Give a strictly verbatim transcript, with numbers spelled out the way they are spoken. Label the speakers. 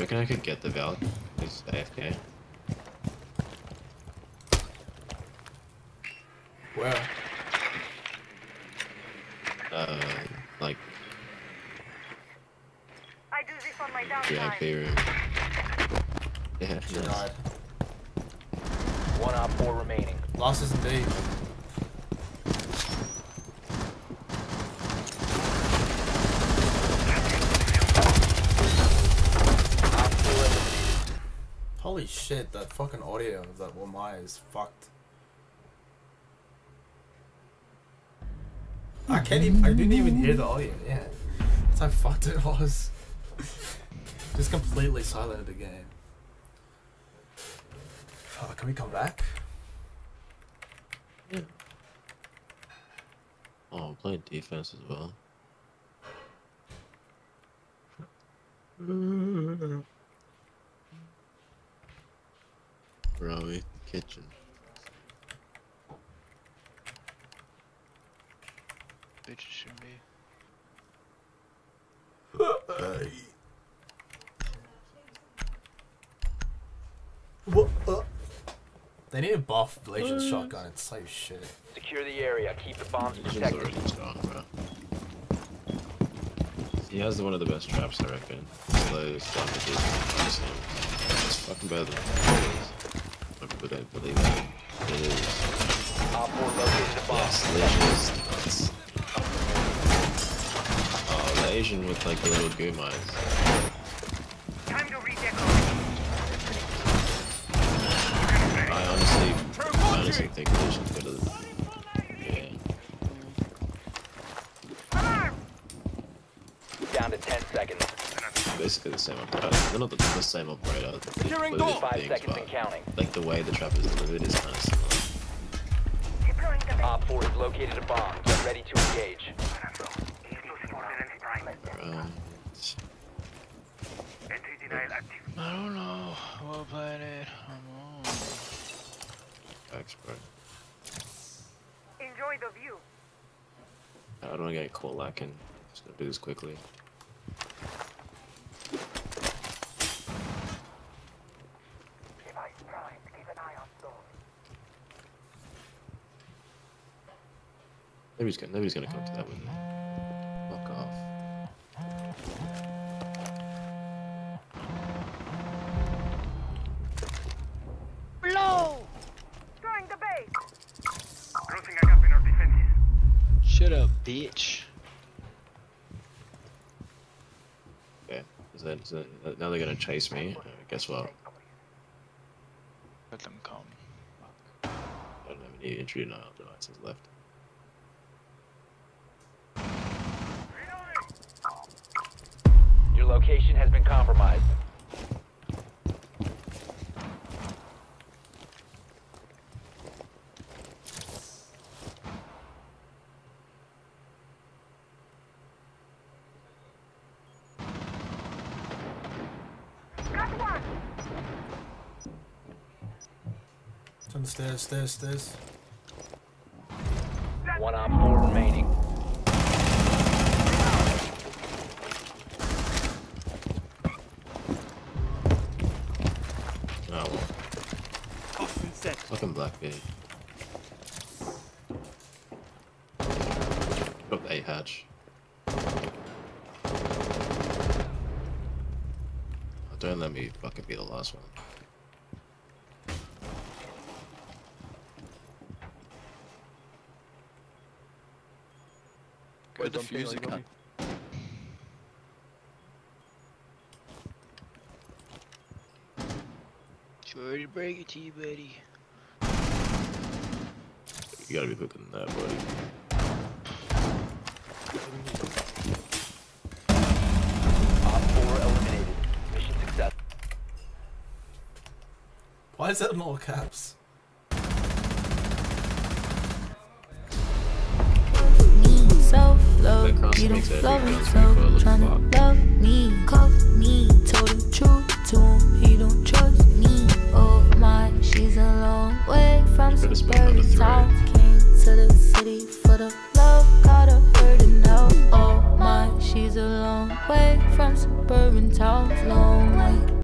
Speaker 1: reckon I could get the Valk? He's A F K.
Speaker 2: Where?
Speaker 1: Uh, like
Speaker 3: I do this on my
Speaker 1: V I P
Speaker 3: downtime.
Speaker 1: room. Yeah,
Speaker 2: She
Speaker 1: nice.
Speaker 2: died.
Speaker 4: One op four remaining.
Speaker 2: Lost is indeed.
Speaker 4: Op four eliminated.
Speaker 2: Holy shit, that fucking audio of that Wamai is fucked. I can't even, I didn't even hear the audio, yeah. That's how fucked it was. Just completely silenced the game. Oh, can we come back?
Speaker 1: Yeah. Oh, playing defense as well. Where are we? Kitchen.
Speaker 5: Bitches shouldn't be.
Speaker 2: What? Uh, they need to buff Blazion's shotgun, it's so shit.
Speaker 4: Secure the area. Keep the bombs
Speaker 1: Legion's
Speaker 4: protected.
Speaker 1: already strong, bro. He has one of the best traps, I reckon. Slow stuff with his It's fucking better than people don't believe it. It is.
Speaker 4: Op four located the bomb.
Speaker 1: Yes, Legion is nuts. Oh, the Asian with like the little goom eyes.
Speaker 3: Time to redeco.
Speaker 1: I honestly, I honestly think Legion's better than. Yeah.
Speaker 3: Alarm!
Speaker 4: Down to ten seconds.
Speaker 1: Basically the same operator. They're not the, the same operator.
Speaker 4: Securing
Speaker 1: Things,
Speaker 4: Five seconds
Speaker 1: but,
Speaker 4: and counting.
Speaker 1: like the way the trap is delivered is kind of similar.
Speaker 3: Deploying the base.
Speaker 4: Op four has located a bomb. Get ready to engage.
Speaker 3: Explosive ordnance prime.
Speaker 1: Um,
Speaker 3: Entry denial active.
Speaker 5: I don't know what planet I'm on.
Speaker 1: expert.
Speaker 3: Enjoy the view.
Speaker 1: I don't want to get caught lacking. Just gonna do this quickly.
Speaker 3: Device primed. Keep an eye on door.
Speaker 1: Nobody's gonna, nobody's gonna come to that window. Fuck off.
Speaker 5: Blow!
Speaker 3: Throwing the base. Closing a gap in our defenses.
Speaker 5: Shut up, bitch.
Speaker 1: Okay. Is that, is that, now they're gonna chase me. Uh, guess what?
Speaker 5: Let them come.
Speaker 1: I don't have any entry denial devices left.
Speaker 4: Your location has been compromised.
Speaker 3: Got one.
Speaker 2: It's on the stairs, stairs, stairs.
Speaker 4: One op four remaining.
Speaker 1: Oh well. Fucking Blackbeard. Got the eight hatch. Oh, don't let me fucking be the last one.
Speaker 5: Go defuse the gun. Sorry to break it to you, buddy.
Speaker 1: You gotta be cooking that, buddy.
Speaker 4: Op four eliminated. Mission success.
Speaker 2: Why is that in all caps?
Speaker 6: Self-love,
Speaker 1: That cross
Speaker 6: need a
Speaker 1: makes every
Speaker 6: flow,
Speaker 1: gun
Speaker 6: so
Speaker 1: screen look
Speaker 6: tryna
Speaker 1: fucked.
Speaker 6: love me, cuff me, told him